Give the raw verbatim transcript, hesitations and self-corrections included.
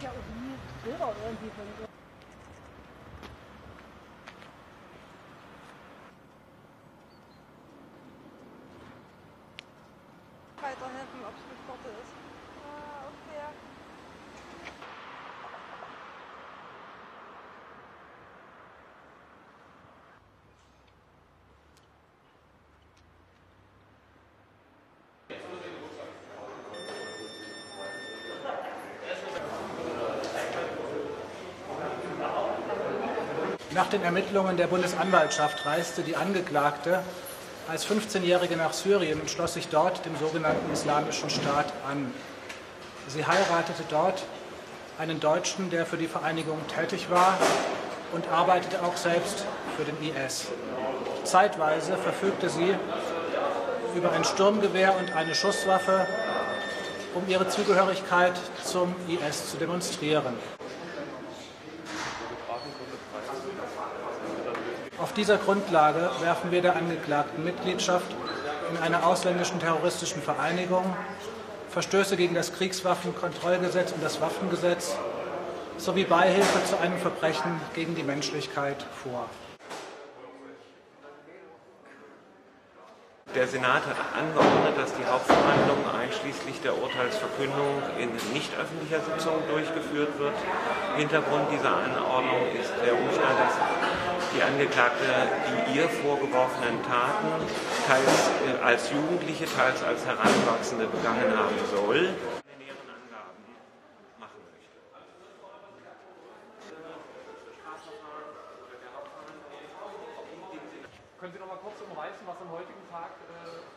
ja auch nie Bilder irgendwie von ihr. Weiterhelfen, ob es mit Korte ist. Ah, okay. Nach den Ermittlungen der Bundesanwaltschaft reiste die Angeklagte als fünfzehnjährige nach Syrien und schloss sich dort dem sogenannten Islamischen Staat an. Sie heiratete dort einen Deutschen, der für die Vereinigung tätig war und arbeitete auch selbst für den I S. Zeitweise verfügte sie über ein Sturmgewehr und eine Schusswaffe, um ihre Zugehörigkeit zum I S zu demonstrieren. Auf dieser Grundlage werfen wir der Angeklagten Mitgliedschaft in einer ausländischen terroristischen Vereinigung, Verstöße gegen das Kriegswaffenkontrollgesetz und das Waffengesetz sowie Beihilfe zu einem Verbrechen gegen die Menschlichkeit vor. Der Senat hat angeordnet, dass die Hauptverhandlung einschließlich der Urteilsverkündung in nicht öffentlicher Sitzung durchgeführt wird. Hintergrund dieser Anordnung ist der Umstand, dass die Angeklagte die ihr vorgeworfenen Taten teils als Jugendliche, teils als Heranwachsende begangen haben soll. Näheren Angaben machen möchte. Können Sie noch mal kurz umreißen, was am heutigen Tag äh